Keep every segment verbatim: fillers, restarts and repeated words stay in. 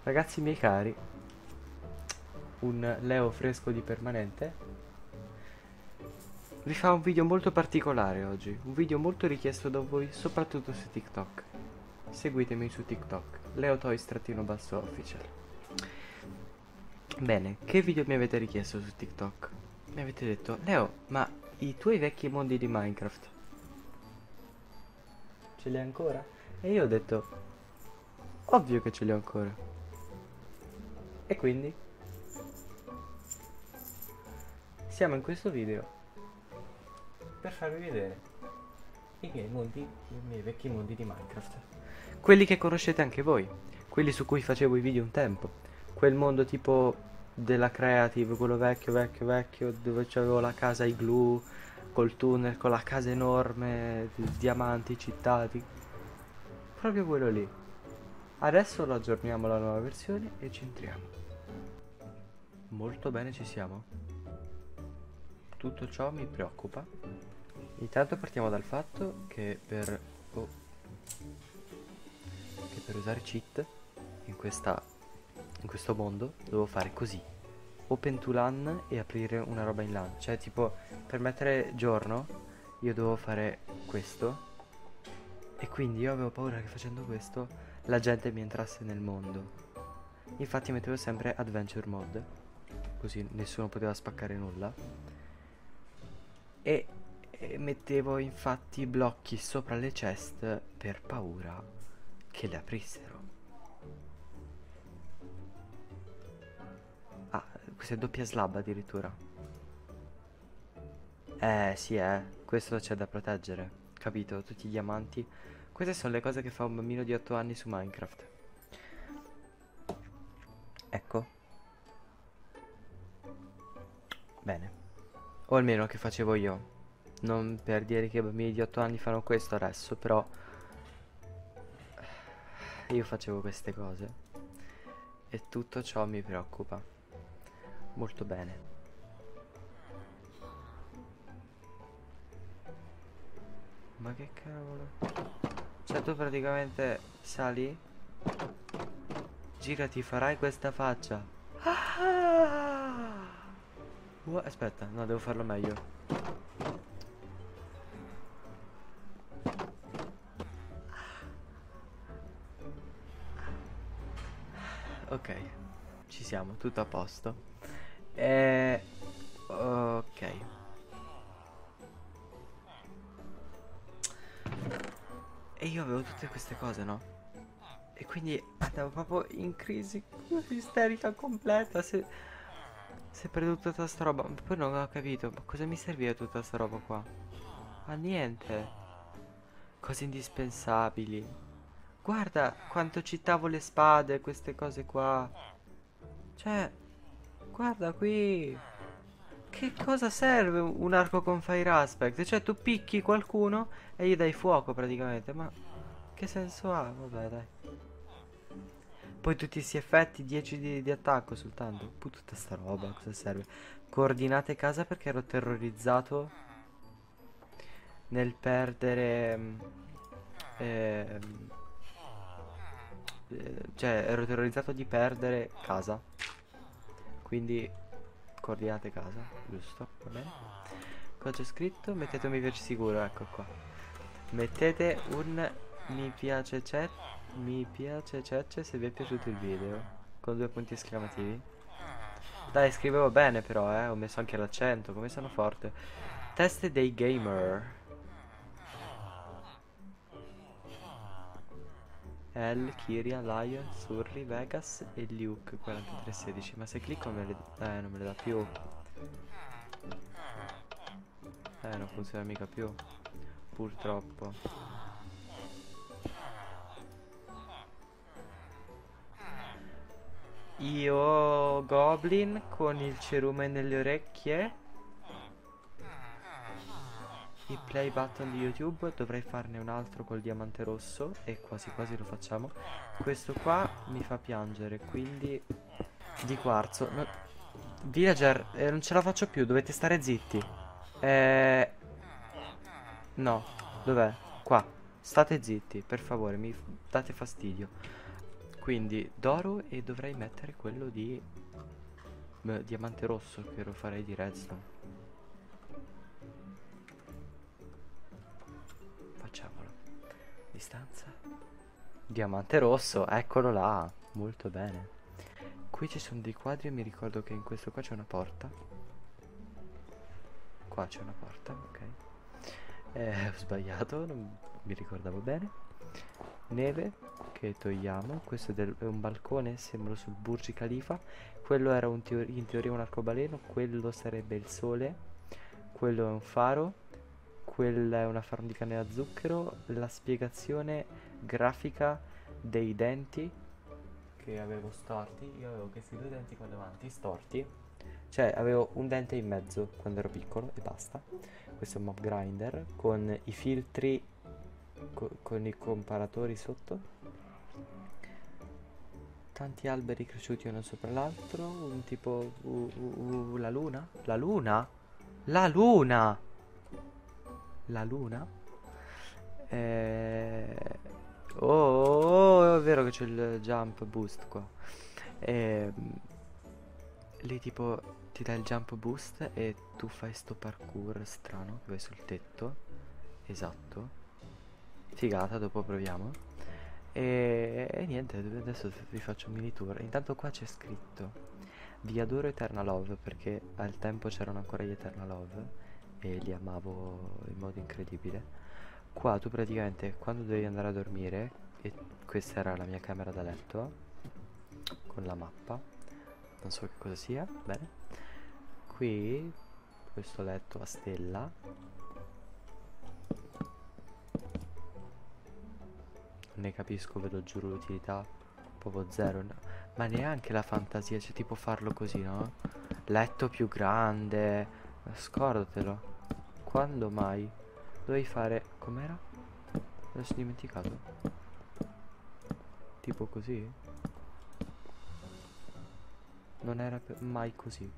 Ragazzi miei cari, un Leo fresco di permanente vi fa un video molto particolare oggi, un video molto richiesto da voi, soprattutto su TikTok. Seguitemi su TikTok, leotoys-official. Bene, che video mi avete richiesto su TikTok? Mi avete detto, Leo, ma i tuoi vecchi mondi di Minecraft ce li hai ancora? E io ho detto, ovvio che ce li ho ancora. E quindi siamo in questo video per farvi vedere i miei mondi, i miei vecchi mondi di Minecraft. Quelli che conoscete anche voi, quelli su cui facevo i video un tempo. Quel mondo tipo della Creative, quello vecchio, vecchio, vecchio, dove c'avevo la casa igloo, col tunnel, con la casa enorme, di diamanti, cittati. Proprio quello lì. Adesso lo aggiorniamo alla nuova versione e ci entriamo. Molto bene, ci siamo. Tutto ciò mi preoccupa. Intanto partiamo dal fatto che per, oh, che per usare cheat in, questa, in questo mondo devo fare così. Open to LAN e aprire una roba in LAN. Cioè tipo per mettere giorno io devo fare questo. E quindi io avevo paura che facendo questo la gente mi entrasse nel mondo. Infatti mettevo sempre adventure mode, così nessuno poteva spaccare nulla. E E mettevo infatti blocchi sopra le chest per paura che le aprissero. Ah, questa è doppia slab addirittura. Eh sì, eh, questo c'è da proteggere, capito? Tutti i diamanti. Queste sono le cose che fa un bambino di otto anni su Minecraft. Ecco. Bene. O almeno che facevo io. Non per dire che i bambini di otto anni fanno questo adesso, però io facevo queste cose e tutto ciò mi preoccupa molto bene. Ma che cavolo? Cioè tu praticamente sali, girati, farai questa faccia. Ah! Uh, aspetta, no, devo farlo meglio. Ok, ci siamo, tutto a posto. E... ok. E io avevo tutte queste cose, no? E quindi andavo proprio in crisi isterica completa. Se, se per tutta sta roba. Poi non ho capito, ma cosa mi serviva tutta sta roba qua? Ma niente. Cose indispensabili. Guarda quanto citavo le spade, queste cose qua. Cioè, guarda qui. Che cosa serve un un arco con fire aspect? Cioè tu picchi qualcuno e gli dai fuoco praticamente. Ma che senso ha? Vabbè dai. Poi tutti questi effetti, dieci di, di attacco soltanto. Poi tutta sta roba, cosa serve? Coordinate casa perché ero terrorizzato nel perdere... mm, ehm, eh, cioè ero terrorizzato di perdere casa. Quindi coordinate casa, giusto? Va bene. Cosa c'è scritto? Mettete un mi piace sicuro, ecco qua. Mettete un mi piace chat, mi piace chat se vi è piaciuto il video. Con due punti esclamativi. Dai, scrivevo bene però, eh. Ho messo anche l'accento, come sono forte. Test dei gamer. El, Kiria, Lion, Surri, Vegas e Luke quarantatré sedici. Ma se clicco me le... Eh, non me le dà più. Eh, non funziona mica più. Purtroppo. Io Goblin con il cerume nelle orecchie. Il play button di YouTube. Dovrei farne un altro col diamante rosso. E quasi quasi lo facciamo. Questo qua mi fa piangere, quindi di quarzo no. Villager, eh, non ce la faccio più. Dovete stare zitti. Eh... No, dov'è? Qua. State zitti, per favore, mi f- date fastidio. Quindi d'oro, e dovrei mettere quello di beh, diamante rosso, che lo farei di redstone. Facciamolo. Distanza. Diamante rosso, eccolo là. Molto bene. Qui ci sono dei quadri e mi ricordo che in questo qua c'è una porta. Qua c'è una porta, ok. Eh, ho sbagliato, non mi ricordavo bene. Neve che togliamo. Questo è, del- è un balcone, sembra sul Burj Khalifa. Quello era un teo- in teoria un arcobaleno. Quello sarebbe il sole. Quello è un faro. Quella è una formica a zucchero. La spiegazione grafica dei denti che avevo storti. Io avevo questi due denti qua davanti storti. Cioè avevo un dente in mezzo quando ero piccolo e basta. Questo è un mob grinder con i filtri, co- con i comparatori sotto. Tanti alberi cresciuti uno sopra l'altro. Un tipo u- u- u- la luna? La luna? La luna! La luna? Eh... Oh, oh, oh, è vero che c'è il jump boost qua. Ehm, Lì tipo ti dà il jump boost e tu fai sto parkour strano che vai sul tetto. Esatto. Figata, dopo proviamo. E, e niente, adesso vi faccio un mini tour. Intanto qua c'è scritto vi adoro Eternal Love, perché al tempo c'erano ancora gli Eternal Love e li amavo in modo incredibile. Qua tu praticamente quando devi andare a dormire, e questa era la mia camera da letto con la mappa, non so che cosa sia, bene. Qui questo letto a stella. Non ne capisco, ve lo giuro, l'utilità proprio zero, no. Ma neanche la fantasia, cioè tipo farlo così, no? Letto più grande, scordatelo. Quando mai? Dovevi fare... com'era? Me lo sono dimenticato. Tipo così? Non era pe- mai così.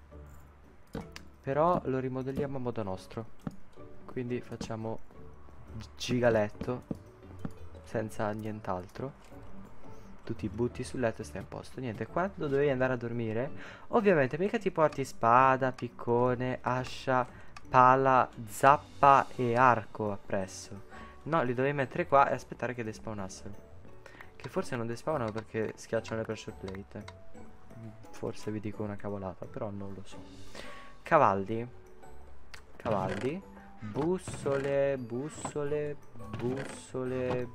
Però lo rimodelliamo a modo nostro. Quindi facciamo gi- gigaletto senza nient'altro. Tu ti butti sul letto e stai a posto. Niente, quando dovevi andare a dormire, ovviamente mica ti porti spada, piccone, ascia, pala, zappa e arco appresso. No, li dovevi mettere qua e aspettare che despawnassero. Che forse non despawnano perché schiacciano le pressure plate. Forse vi dico una cavolata, però non lo so. Cavalli. Cavalli. Bussole, bussole, bussole.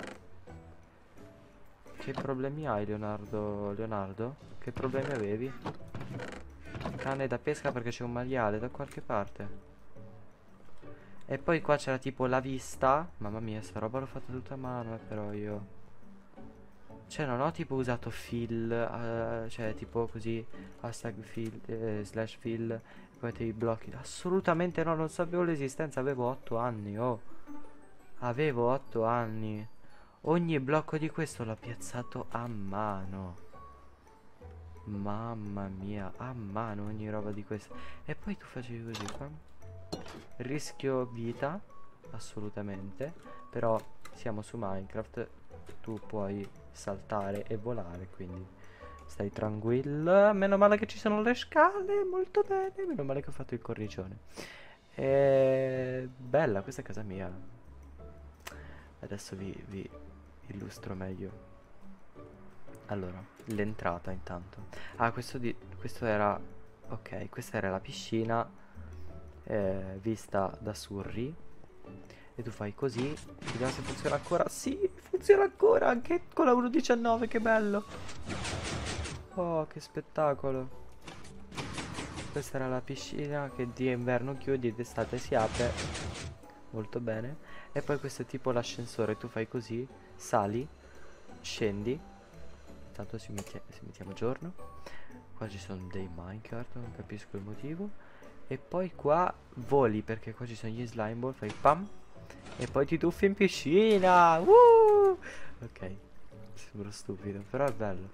Che problemi hai, Leonardo? Leonardo? Che problemi avevi? Canne da pesca perché c'è un maiale da qualche parte. E poi qua c'era tipo la vista. Mamma mia, sta roba l'ho fatta tutta a mano, eh, però io... Cioè non ho tipo usato fill, eh, cioè tipo così, hashtag fill, eh, slash fill, e poi te i blocchi. Assolutamente no, non sapevo l'esistenza, avevo otto anni, oh. Avevo otto anni. Ogni blocco di questo l'ho piazzato a mano. Mamma mia, a mano ogni roba di questa. E poi tu facevi così qua. Rischio vita, assolutamente. Però siamo su Minecraft, tu puoi saltare e volare, quindi stai tranquilla. Meno male che ci sono le scale, molto bene. Meno male che ho fatto il cornicione. E... bella, questa è casa mia. Adesso vi, vi illustro meglio. Allora, l'entrata intanto. Ah, questo, di, questo era... ok, questa era la piscina eh, vista da Surrey. E tu fai così. Vediamo se funziona ancora. Sì, funziona ancora anche con la uno punto diciannove, che bello. Oh, che spettacolo. Questa era la piscina che di inverno chiudi e d'estate si apre. Molto bene. E poi questo è tipo l'ascensore. Tu fai così, sali, scendi. Intanto si, metti si mettiamo giorno. Qua ci sono dei minecart, non capisco il motivo. E poi qua voli, perché qua ci sono gli slime ball. Fai pam. E poi ti tuffi in piscina. Uh! Ok, sembro stupido, però è bello.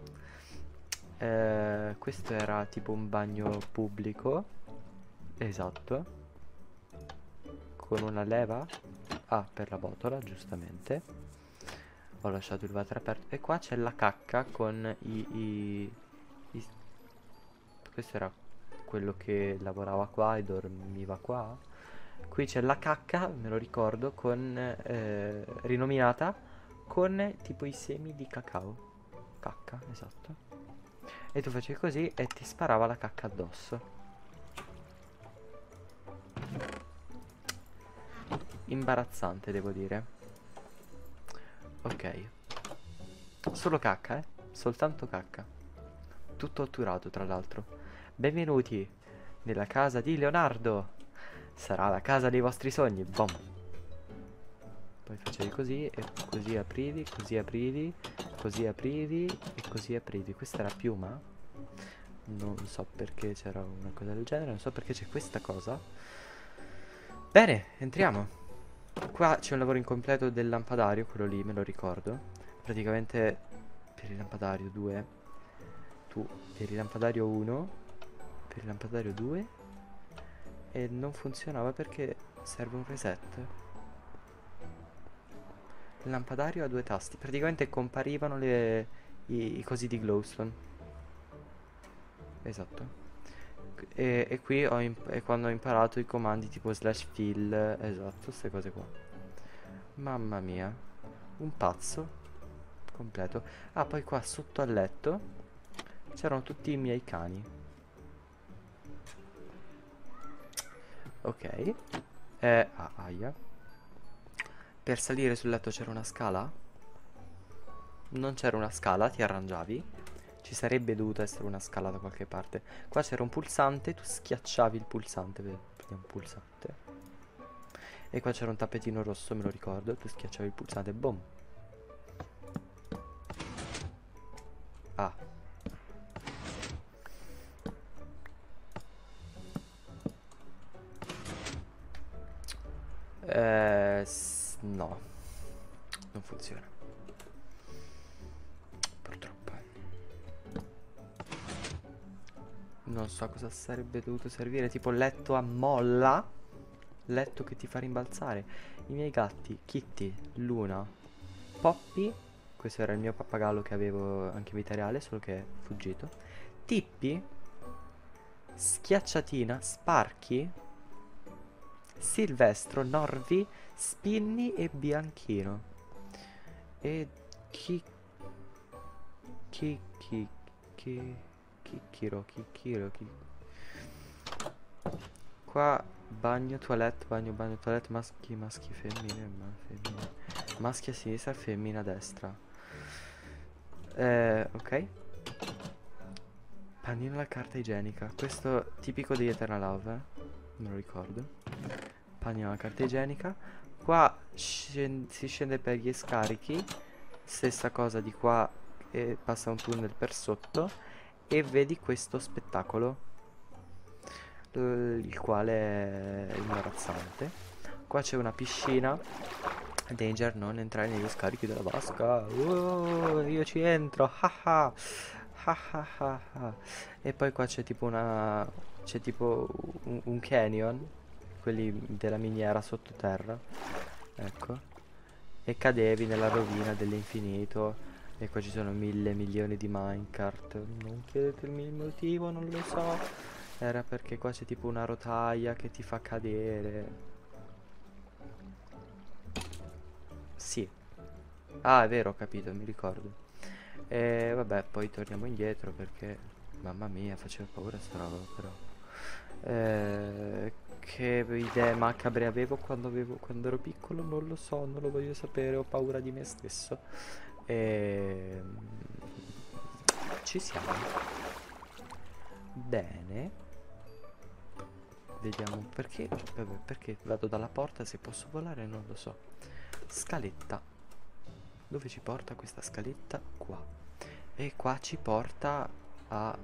Eh, questo era tipo un bagno pubblico. Esatto. Con una leva. Ah, per la botola, giustamente. Ho lasciato il water aperto. E qua c'è la cacca con i, i, i- questo era quello che lavorava qua e dormiva qua. Qui c'è la cacca, me lo ricordo, con eh, rinominata con tipo i semi di cacao. Cacca, esatto. E tu facevi così e ti sparava la cacca addosso. Imbarazzante, devo dire. Ok. Solo cacca, eh? Soltanto cacca. Tutto otturato, tra l'altro. Benvenuti nella casa di Leonardo. Sarà la casa dei vostri sogni. Bom. Poi facevi così e così aprivi, così aprivi, così aprivi e così aprivi. Questa era piuma? Non so perché c'era una cosa del genere, non so perché c'è questa cosa. Bene, entriamo. Qua c'è un lavoro incompleto del lampadario, quello lì me lo ricordo. Praticamente per il lampadario due, tu per il lampadario uno, per il lampadario due e non funzionava perché serve un reset. Il lampadario ha due tasti, praticamente comparivano le, i, i cosi di glowstone. Esatto. E, e qui ho imp- è quando ho imparato i comandi tipo slash fill, esatto, queste cose qua. Mamma mia, un pazzo completo. Ah, poi qua sotto al letto c'erano tutti i miei cani. Ok. Eh, ah, aia. Per salire sul letto c'era una scala? Non c'era una scala, ti arrangiavi. Ci sarebbe dovuta essere una scala da qualche parte. Qua c'era un pulsante, tu schiacciavi il pulsante, vedi? Un pulsante. E qua c'era un tappetino rosso, me lo ricordo. Tu schiacciavi il pulsante, boom. Ah. Eh, s- no. Non funziona. Purtroppo. Non so cosa sarebbe dovuto servire. Tipo letto a molla. Letto che ti fa rimbalzare. I miei gatti, Kitty, Luna, Poppy. Questo era il mio pappagallo che avevo anche in vita reale, solo che è fuggito. Tippi, Schiacciatina, Sparky, Silvestro, Norvi, Spinny e Bianchino. E chi... Chi... Chi... Chi... Chicchiro, Chicchiro, chi... Qua bagno, toilette, bagno, bagno, toilette, maschi, maschi, femmine, ma femmine. Maschi a sinistra, femmina a destra. Eh, ok. Panino alla carta igienica. Questo tipico di Eternal Love, eh? Me lo ricordo. Panino alla carta igienica. Qua scen- si scende per gli scarichi. Stessa cosa di qua, e passa un tunnel per sotto. E vedi questo spettacolo, l- il quale è imbarazzante. Qua c'è una piscina. Danger, non entrare negli scarichi della vasca. Oh, io ci entro. Haha. Hahaha. E poi qua c'è tipo una... C'è tipo un, un canyon. Quelli della miniera sottoterra. Ecco. E cadevi nella rovina dell'infinito. E qua ci sono mille milioni di minecart. Non chiedetemi il motivo, non lo so. Era perché qua c'è tipo una rotaia che ti fa cadere. Sì. Ah, è vero, ho capito, mi ricordo. E vabbè, poi torniamo indietro perché... Mamma mia, faceva paura sta roba, però. Eh, che idee macabre avevo quando, avevo quando ero piccolo, non lo so, non lo voglio sapere, ho paura di me stesso. E... Ci siamo. Bene. Vediamo perché... Vabbè, perché vado dalla porta, se posso volare non lo so. Scaletta. Dove ci porta questa scaletta? Qua. E qua ci porta a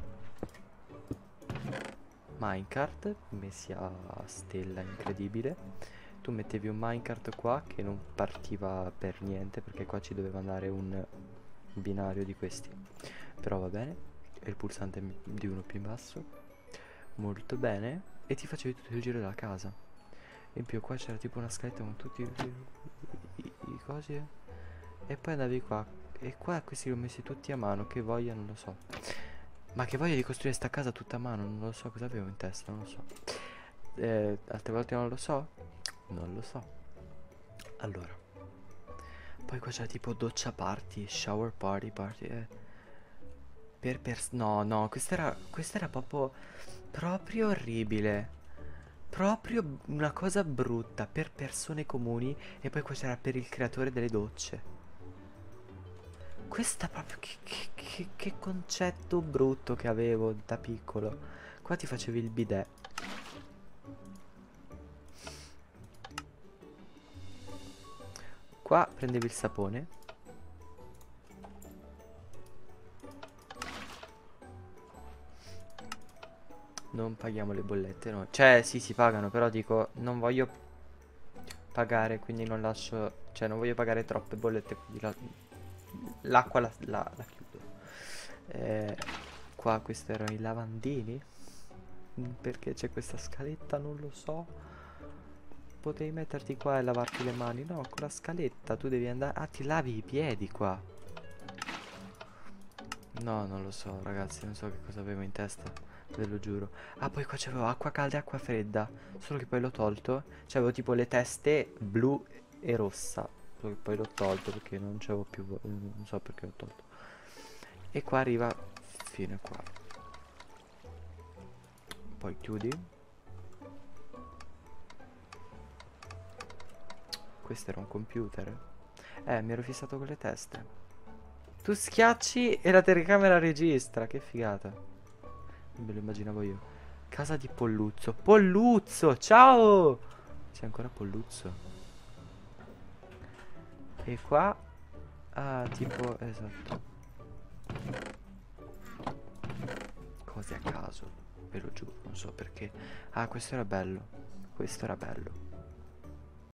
minecart messi a stella incredibile. Tu mettevi un minecart qua che non partiva per niente perché qua ci doveva andare un binario di questi. Però va bene. E il pulsante di uno più in basso. Molto bene. E ti facevi tutto il giro della casa. E in più qua c'era tipo una scaletta con tutti i, i, i cosi. E poi andavi qua. E qua questi li ho messi tutti a mano. Che voglia, non lo so. Ma che voglia di costruire sta casa tutta a mano. Non lo so cosa avevo in testa, non lo so. Eh, altre volte non lo so. Non lo so. Allora. Poi qua c'è tipo doccia party, shower party, party. Eh. Per pers... No, no, questa era, questa era proprio... Proprio orribile. Proprio una cosa brutta per persone comuni. E poi qua c'era per il creatore delle docce. Questa proprio che, che, che, che concetto brutto che avevo da piccolo. Qua ti facevi il bidet. Qua prendevi il sapone. Non paghiamo le bollette, no. Cioè, sì, si pagano, però dico, non voglio pagare, quindi non lascio... Cioè, non voglio pagare troppe bollette, quindi la- l'acqua la, la- la chiudo. Eh, qua questi erano i lavandini. Mm, Perché c'è questa scaletta, non lo so. Potevi metterti qua e lavarti le mani. No, con la scaletta tu devi andare... Ah, ti lavi i piedi qua. No, non lo so, ragazzi, non so che cosa avevo in testa, ve lo giuro. Ah, poi qua c'avevo acqua calda e acqua fredda. Solo che poi l'ho tolto. C'avevo tipo le teste blu e rossa. Solo che poi l'ho tolto perché non c'avevo più... vo- Non so perché l'ho tolto. E qua arriva fino a qua. Poi chiudi. Questo era un computer. Eh, mi ero fissato con le teste. Tu schiacci e la telecamera registra. Che figata. Non me lo immaginavo io. Casa di Polluzzo. Polluzzo, ciao! C'è ancora Polluzzo. E qua... Ah, tipo... Esatto. Cose a caso. Ve lo giuro, non so perché. Ah, questo era bello. Questo era bello.